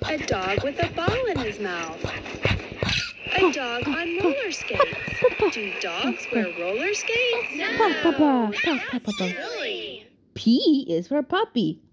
A dog with a ball in his mouth. A dog on roller skates. Do dogs wear roller skates? No. That's silly. P is for puppy.